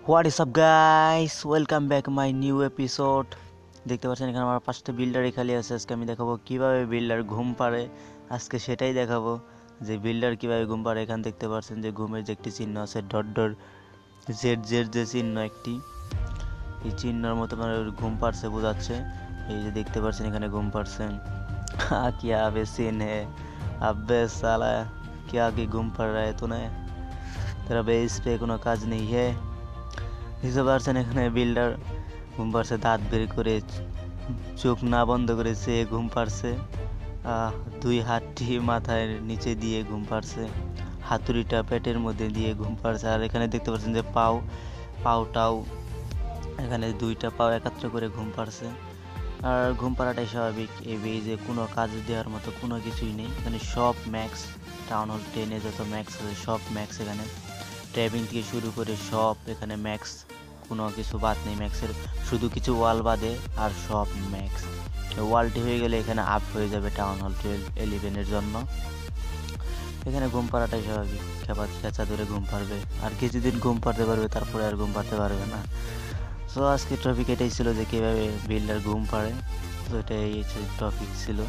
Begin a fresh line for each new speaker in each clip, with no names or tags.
What is up guys, welcome back my new episode. দেখতে পাচ্ছেন এখানে আমার 5টা বিল্ডারই খালি আছে। আজকে আমি দেখাবো কিভাবে বিল্ডার ঘুম পাড়ে। আজকে সেটাই দেখাবো যে বিল্ডার কিভাবে ঘুম পাড়ে। এখানে দেখতে পাচ্ছেন যে ঘুমের যে একটি চিহ্ন আছে, ডট ডট জেড জেড যে চিহ্ন, একটি এই চিহ্নর মতো মানে ঘুম পাড়ছে বোঝাচ্ছে। এই যে দেখতে পাচ্ছেন এখানে ঘুম পাড়ছেন। क्या अबे सीन है, अबे साला क्या की घूम पड़ रहा है तूने, तेरा बेस पे কোনো কাজ নেই হে। বুঝতে পারছেন এখানে বিল্ডার ঘুম পাড়ছে, দাঁত বের করে চোখ না বন্ধ করে সে ঘুম পাড়ছে। দুই হাতটি মাথায় নিচে দিয়ে ঘুম পাড়ছে, হাতুড়িটা পেটের মধ্যে দিয়ে ঘুম পাড়ছে। আর এখানে দেখতে পাচ্ছেন যে পাওটাও এখানে দুইটা পাও একাত্র করে ঘুম পাড়ছে। আর ঘুম পাড়াটাই স্বাভাবিক। এই যে কোনো কাজ দেওয়ার মতো কোনো কিছুই নেই এখানে, সব ম্যাক্স। টাউন হল 10-এ যত ম্যাক্স আছে সব ম্যাক্স এখানে, ট্র্যাভিং থেকে শুরু করে সব এখানে ম্যাক্স, কোনো কিছু বাদ নেই ম্যাক্সের, শুধু কিছু ওয়াল বাদে আর সব ম্যাক্স। ওয়ালটি হয়ে গেলে এখানে আপ হয়ে যাবে টাউন হল 11-এর জন্য। এখানে ঘুম পাড়াটাই স্বাভাবিক, খেঁচা ধরে ঘুম পারবে, আর কিছুদিন ঘুম পাড়তে পারবে, তারপরে আর ঘুম পাড়তে পারবে না। সো আজকে টপিক এটাই ছিল যে কীভাবে বিল্ডার ঘুম পাড়ে। তো এটাই টপিক ছিল।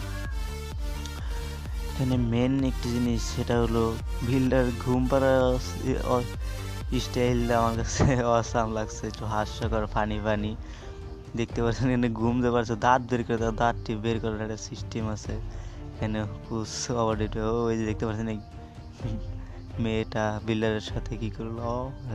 এখানে মেন একটি জিনিস, সেটা হলো বিল্ডার ঘুম পাড়া স্টাইলটা আমার কাছে অসাম লাগছে, একটু হাস্যকর, ফানি দেখতে পাচ্ছেন এখানে ঘুমতে পারছো, দাঁত বের করে দাও, দাঁতটি বের করার একটা সিস্টেম আছে এখানে। ওই যে দেখতে পাচ্ছেন এই মেয়েটা বিল্ডারের সাথে কি করলো,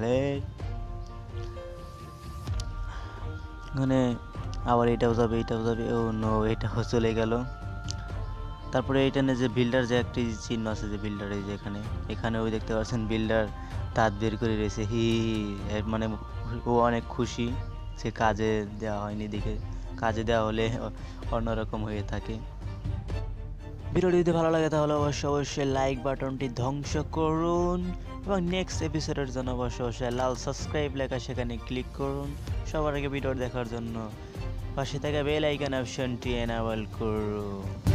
এখানে আবার এটাও যাবে, ও নো, এটাও চলে গেল। তারপরে এইখানে যে বিল্ডার যে একটি চিহ্ন আছে, যে বিল্ডার এই যে এখানে ওই দেখতে পাচ্ছেন বিল্ডার দাঁত বের করে রয়েছে, মানে ও অনেক খুশি, সে কাজে দেওয়া হয়নি দেখে। কাজে দেওয়া হলে অন্যরকম হয়ে থাকে। ভিডিওটি যদি ভালো লাগে তাহলে অবশ্যই লাইক বাটনটি ধ্বংস করুন, এবং নেক্সট এপিসোডের জন্য অবশ্যই লাল সাবস্ক্রাইব লেখা সেখানে ক্লিক করুন সবার আগে ভিডিও দেখার জন্য। পাশে থাকা বেল আইকন অপশনটি এনাবেল করুন।